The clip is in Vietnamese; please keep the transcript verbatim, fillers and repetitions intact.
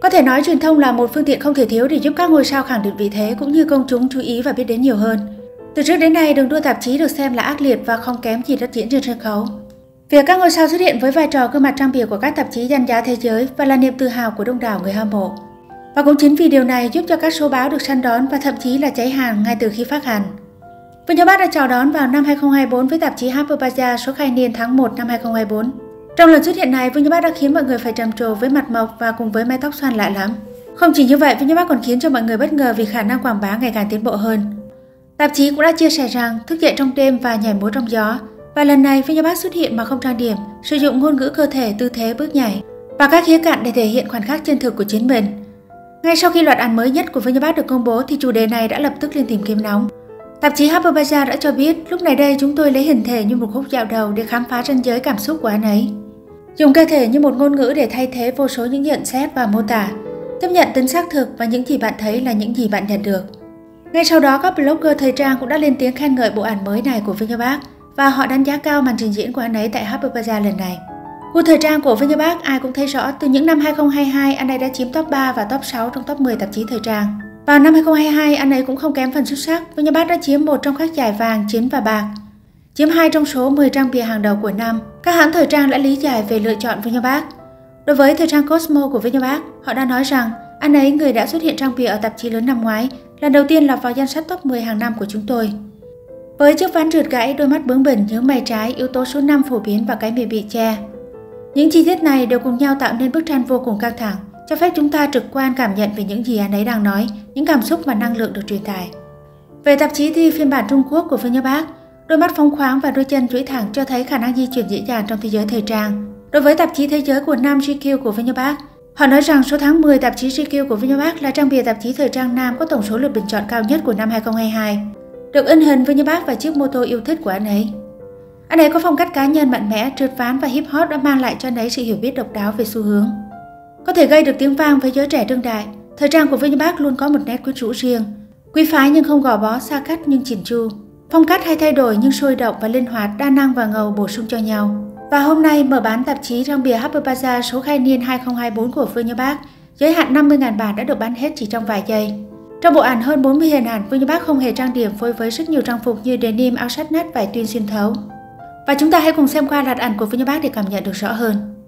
Có thể nói truyền thông là một phương tiện không thể thiếu để giúp các ngôi sao khẳng định vị thế cũng như công chúng chú ý và biết đến nhiều hơn. Từ trước đến nay, đường đua tạp chí được xem là ác liệt và không kém gì đất diễn trên sân khấu. Việc các ngôi sao xuất hiện với vai trò gương mặt trang bìa của các tạp chí danh giá thế giới và là niềm tự hào của đông đảo người hâm mộ. Và cũng chính vì điều này giúp cho các số báo được săn đón và thậm chí là cháy hàng ngay từ khi phát hành. Vương Nhớ Bắc đã chào đón vào năm hai không hai tư với tạp chí Harper's Bazaar số khai niên tháng một năm hai không hai tư. Trong lần xuất hiện này, Vương Nhớ Bắc đã khiến mọi người phải trầm trồ với mặt mộc và cùng với mái tóc xoăn lạ lắm. Không chỉ như vậy, Vương Nhớ Bắc còn khiến cho mọi người bất ngờ vì khả năng quảng bá ngày càng tiến bộ hơn. Tạp chí cũng đã chia sẻ rằng thức dậy trong đêm và nhảy múa trong gió. Và lần này, Vương Nhớ Bắc xuất hiện mà không trang điểm, sử dụng ngôn ngữ cơ thể, tư thế, bước nhảy và các khía cạnh để thể hiện khoảnh khắc chân thực của chính mình. Ngay sau khi loạt ảnh mới nhất của Vương Nhớ Bắc được công bố thì chủ đề này đã lập tức lên tìm kiếm nóng. Tạp chí Harper's Bazaar đã cho biết lúc này đây chúng tôi lấy hình thể như một khúc dạo đầu để khám phá ranh giới cảm xúc của anh ấy. Dùng cơ thể như một ngôn ngữ để thay thế vô số những nhận xét và mô tả, tiếp nhận tính xác thực và những gì bạn thấy là những gì bạn nhận được. Ngay sau đó, các blogger thời trang cũng đã lên tiếng khen ngợi bộ ảnh mới này của Vương Nhớ Bắc và họ đánh giá cao màn trình diễn của anh ấy tại Harper's Bazaar lần này. Gu thời trang của Vương Nhớ Bắc ai cũng thấy rõ, từ những năm hai không hai hai anh ấy đã chiếm top ba và top sáu trong top mười tạp chí thời trang. Vào năm hai không hai hai, anh ấy cũng không kém phần xuất sắc, Vương Nhớ Bắc đã chiếm một trong các giải vàng, chiến và bạc, chiếm hai trong số mười trang bìa hàng đầu của năm. Các hãng thời trang đã lý giải về lựa chọn Vương Nhớ Bắc. Đối với thời trang Cosmo của Vương Nhớ Bắc, họ đã nói rằng anh ấy, người đã xuất hiện trang bìa ở tạp chí lớn năm ngoái, lần đầu tiên lọt vào danh sách top mười hàng năm của chúng tôi. Với chiếc váy rượt gãy, đôi mắt bướng bỉnh, nhướng mày trái, yếu tố số năm phổ biến và cái miệng bị che. Những chi tiết này đều cùng nhau tạo nên bức tranh vô cùng căng thẳng, cho phép chúng ta trực quan cảm nhận về những gì anh ấy đang nói, những cảm xúc và năng lượng được truyền tải. Về tạp chí thì phiên bản Trung Quốc của Vương Nhớ Bắc, đôi mắt phóng khoáng và đôi chân duỗi thẳng cho thấy khả năng di chuyển dễ dàng trong thế giới thời trang. Đối với tạp chí Thế giới của nam giê quy của Vương Nhớ Bắc, họ nói rằng số tháng mười tạp chí giê quy của Vương Nhớ Bắc là trang bìa tạp chí thời trang nam có tổng số lượt bình chọn cao nhất của năm hai không hai hai, được in hình Vương Nhớ Bắc và chiếc mô tô yêu thích của anh ấy. Anh ấy có phong cách cá nhân mạnh mẽ, trượt ván và hip hop đã mang lại cho anh ấy sự hiểu biết độc đáo về xu hướng. Có thể gây được tiếng vang với giới trẻ đương đại, thời trang của Vương Nhớ Bắc luôn có một nét quyến rũ riêng, quý phái nhưng không gò bó, xa cách nhưng chỉn chu. Phong cách hay thay đổi nhưng sôi động và linh hoạt, đa năng và ngầu bổ sung cho nhau. Và hôm nay mở bán tạp chí trang bìa Harper's Bazaar số khai niên hai không hai tư của Vương Nhớ Bắc, giới hạn năm mươi nghìn bản đã được bán hết chỉ trong vài giây. Trong bộ ảnh hơn bốn mươi hình ảnh, Vương Nhớ Bắc không hề trang điểm phối với rất nhiều trang phục như denim, áo sát nét, vải tuyên xuyên thấu. Và chúng ta hãy cùng xem qua loạt ảnh của Vương Nhớ Bắc để cảm nhận được rõ hơn.